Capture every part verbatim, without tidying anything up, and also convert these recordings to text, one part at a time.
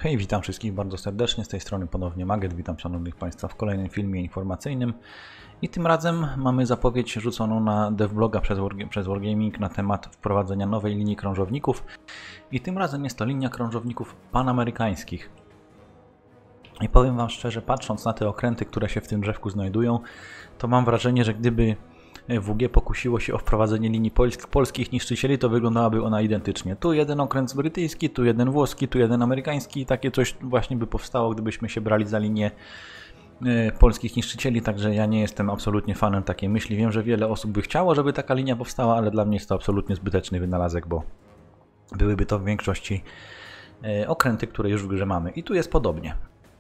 Hej, witam wszystkich bardzo serdecznie, z tej strony ponownie Maget, witam szanownych Państwa w kolejnym filmie informacyjnym i tym razem mamy zapowiedź rzuconą na devbloga przez, przez Wargaming na temat wprowadzenia nowej linii krążowników i tym razem jest to linia krążowników panamerykańskich. I powiem Wam szczerze, patrząc na te okręty, które się w tym drzewku znajdują, to mam wrażenie, że gdyby W G pokusiło się o wprowadzenie linii polsk polskich niszczycieli, to wyglądałaby ona identycznie. Tu jeden okręt brytyjski, tu jeden włoski, tu jeden amerykański i takie coś właśnie by powstało, gdybyśmy się brali za linię y, polskich niszczycieli, także ja nie jestem absolutnie fanem takiej myśli. Wiem, że wiele osób by chciało, żeby taka linia powstała, ale dla mnie jest to absolutnie zbyteczny wynalazek, bo byłyby to w większości y, okręty, które już w grze mamy. I tu jest podobnie.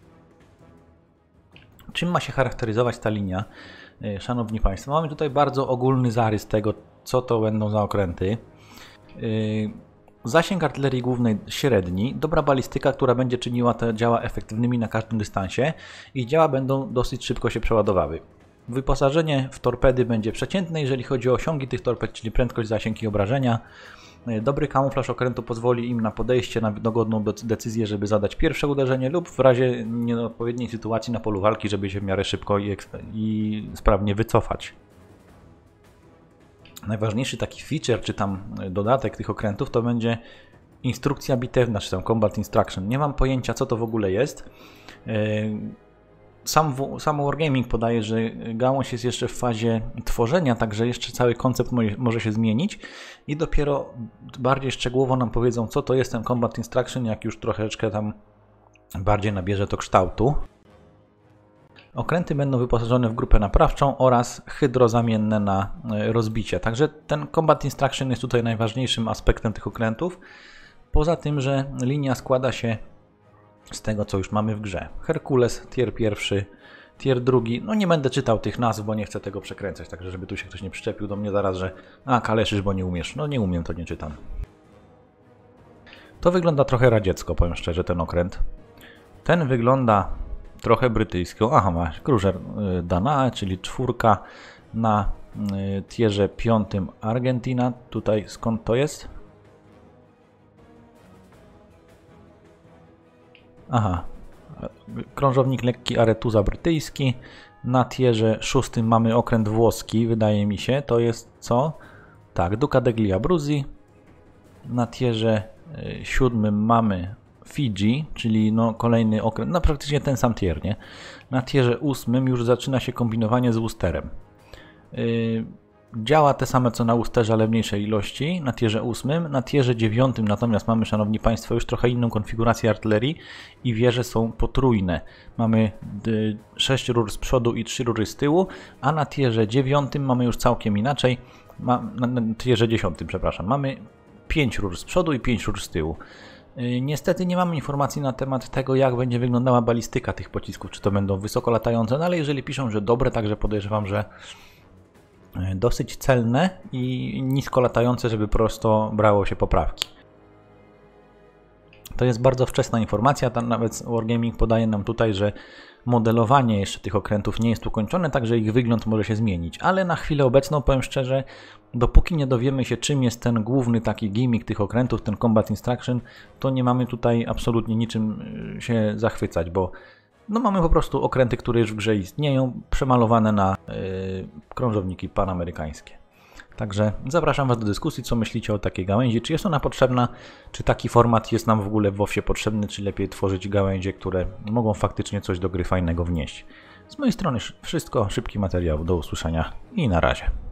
Czym ma się charakteryzować ta linia? Szanowni Państwo, mamy tutaj bardzo ogólny zarys tego, co to będą za okręty. Zasięg artylerii głównej średni, dobra balistyka, która będzie czyniła te działa efektywnymi na każdym dystansie i działa będą dosyć szybko się przeładowały. Wyposażenie w torpedy będzie przeciętne, jeżeli chodzi o osiągi tych torped, czyli prędkość, zasięg i obrażenia. Dobry kamuflaż okrętu pozwoli im na podejście na dogodną decyzję, żeby zadać pierwsze uderzenie lub w razie nieodpowiedniej sytuacji na polu walki, żeby się w miarę szybko i, i sprawnie wycofać. Najważniejszy taki feature, czy tam dodatek tych okrętów, to będzie instrukcja bitewna, czy tam combat instruction. Nie mam pojęcia, co to w ogóle jest. Sam, sam Wargaming podaje, że gałąź jest jeszcze w fazie tworzenia, także jeszcze cały koncept może się zmienić i dopiero bardziej szczegółowo nam powiedzą, co to jest ten Combat Instruction, jak już troszeczkę tam bardziej nabierze to kształtu. Okręty będą wyposażone w grupę naprawczą oraz hydro zamienne na rozbicie, także ten Combat Instruction jest tutaj najważniejszym aspektem tych okrętów. Poza tym, że linia składa się z tego, co już mamy w grze. Herkules, tier pierwszy, tier drugi. No nie będę czytał tych nazw, bo nie chcę tego przekręcać, także żeby tu się ktoś nie przyczepił do mnie zaraz, że a, kaleszysz, bo nie umiesz. No nie umiem, to nie czytam. To wygląda trochę radziecko, powiem szczerze, ten okręt. Ten wygląda trochę brytyjsko. Aha, ma Cruiser Danae, czyli czwórka na tierze piątym Argentina. Tutaj skąd to jest? Aha, krążownik lekki Aretuza brytyjski, na tierze szóstym mamy okręt włoski, wydaje mi się, to jest co? Tak, Duca degli Abruzzi, na tierze siódmym mamy Fidżi, czyli no kolejny okręt, no praktycznie ten sam tier, nie? Na tierze ósmym już zaczyna się kombinowanie z Worcesterem. Yy, Działa te same co na Worcesterze, ale w mniejszej ilości, na tierze ósmym. Na tierze dziewiątym natomiast mamy, szanowni Państwo, już trochę inną konfigurację artylerii i wieże są potrójne. Mamy sześć rur z przodu i trzy rury z tyłu, a na tierze dziewiątym mamy już całkiem inaczej. Ma, na, na tierze dziesiątym, przepraszam, mamy pięć rur z przodu i pięć rur z tyłu. Yy, niestety nie mamy informacji na temat tego, jak będzie wyglądała balistyka tych pocisków, czy to będą wysoko latające, no ale jeżeli piszą, że dobre, także podejrzewam, że dosyć celne i nisko latające, żeby prosto brało się poprawki. To jest bardzo wczesna informacja, tam nawet Wargaming podaje nam tutaj, że modelowanie jeszcze tych okrętów nie jest ukończone, także ich wygląd może się zmienić, ale na chwilę obecną, powiem szczerze, dopóki nie dowiemy się, czym jest ten główny taki gimmick tych okrętów, ten Combat Instruction, to nie mamy tutaj absolutnie niczym się zachwycać, bo no mamy po prostu okręty, które już w grze istnieją, przemalowane na yy, krążowniki panamerykańskie. Także zapraszam Was do dyskusji, co myślicie o takiej gałęzi, czy jest ona potrzebna, czy taki format jest nam w ogóle w WoWie potrzebny, czy lepiej tworzyć gałęzie, które mogą faktycznie coś do gry fajnego wnieść. Z mojej strony wszystko, szybki materiał, do usłyszenia i na razie.